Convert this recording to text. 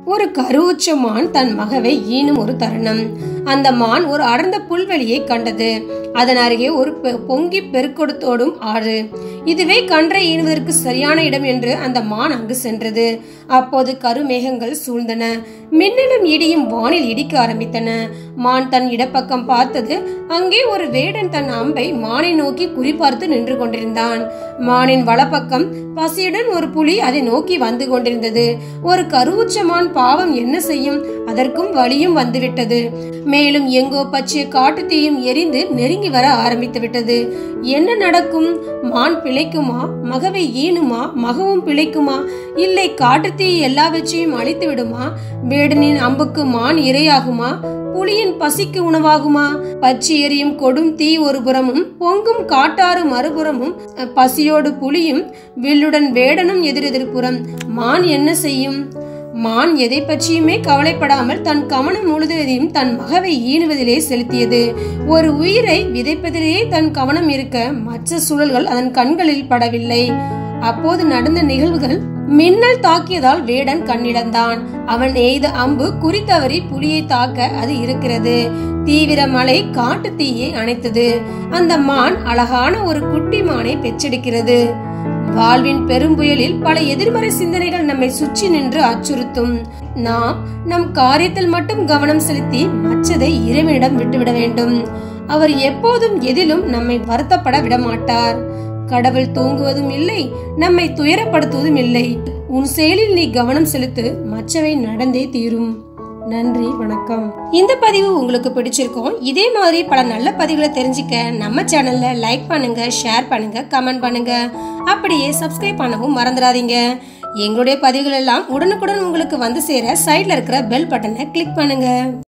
ஒரு கருவுச்ச மான் தன் மகவை ஈனும் ஒரு தருணம். அந்த மான் ஒரு அடர்ந்த புல்வெளியை கண்டது. அதன் அருகே ஒரு பொங்கி பெருக்கொடுத்தோடும் ஆறு. இதுவே கன்றை ஈனுவதற்கு சரியான இடம் என்று அந்த மான் அங்கு சென்றது. அப்போது கருமேகங்கள் சூழ்ந்தன. மின்னலும் இடியும் வானில் இடிக்க ஆரம்பித்தன. மான் தன் இடப்பக்கம் பார்த்தது. அங்கே ஒரு வேடன் தன் அம்பை மானை நோக்கி குறிபார்த்து நின்று கொண்டிருந்தான். மானின் வலப்பக்கம் பசியுடன் ஒரு புலி அதை நோக்கி வந்து கொண்டிருந்தது. ஒரு கருவுச்ச மான் பாவம் என்ன செய்யும்? அதற்கும் வலியும் வந்துவிட்டது. மேலும் எங்கோ பச்சை காட்டு தீயும் எரிந்து நெருங்கி வர ஆரம்பித்து விட்டது. என்ன நடக்கும்? மான் பிழைக்குமா? மகவை ஈனுமா? மகவும் பிழைக்குமா? இல்லை காட்டு தீ எல்லாவற்றையும் அழித்து விடுமா? வேடனின் அம்புக்கு மான் இரையாகுமா? புலியின் பசிக்கு உணவாகுமா? பச்சை எரியும் கொடும் தீ ஒரு புறமும், பொங்கும் காட்டாறு மறுபுறமும், பசியோடு புலியும் வில்லுடன் வேடனும் எதிரெதிர்புறம். மான் என்ன செய்யும்? மான் எதை பற்றியுமே கவலைப்படாமல் தன் கவனம் முழுவதையும் தன் மகவை ஈனுவதிலே செலுத்தியது. ஒரு உயிரை விதைப்பதிலேயே தன் கவனம் இருக்க மற்ற சூழல்கள் அதன் கண்களில் படவில்லை. அப்போது நடந்த நிகழ்வுகள்: மின்னல் தாக்கியதால் வேடன் கண்ணிழந்தான். அவன் எய்த அம்பு குறித்தவறி புலியை தாக்க அது இருக்கிறது. தீவிர மழை காட்டு தீயை அணைத்தது. அந்த மான் அழகான ஒரு குட்டி மானை பெற்றெடுக்கிறது. வாழ்வின் பெரும்புயலில் பல எதிர்மறை சிந்தனைகள் நம்மை சுற்றி நின்று அச்சுறுத்தும். நாம் நம் காரியத்தில் மட்டும் கவனம் செலுத்தி மற்றதை இறைவனிடம் விட்டுவிட வேண்டும். அவர் எப்போதும் எதிலும் நம்மை வருத்தப்பட விடமாட்டார். கடவுள் தூங்குவதும் இல்லை, நம்மை துயரப்படுத்துவதும் இல்லை. உன் செயலில் நீ கவனம் செலுத்து, மற்றவை நடந்தே தீரும். நன்றி, வணக்கம். இந்த பதிவு உங்களுக்கு பிடிச்சிருக்கும். இதே மாதிரி பல நல்ல பதிவுகளை தெரிஞ்சுக்க நம்ம சேனல்ல லைக் பண்ணுங்க, ஷேர் பண்ணுங்க, கமெண்ட் பண்ணுங்க. அப்படியே சப்ஸ்கிரைப் பண்ணவும் மறந்துடாதீங்க. எங்களுடைய பதிவுகள் எல்லாம் உடனுக்குடன் உங்களுக்கு வந்து சேர சைட்ல இருக்கிற பெல் பட்டனை கிளிக் பண்ணுங்க.